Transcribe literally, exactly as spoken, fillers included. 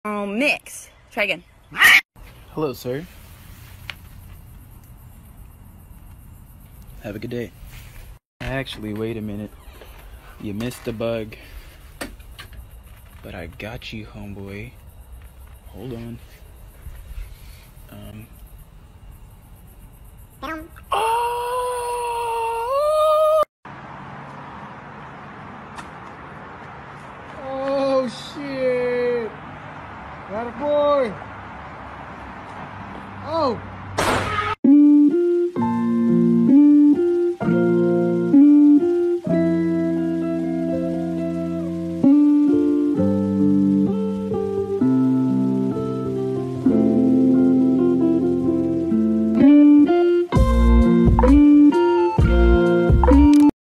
Um, mix. Try again. Hello, sir. Have a good day. Actually, wait a minute. You missed the bug. But I got you, homeboy. Hold on. Um...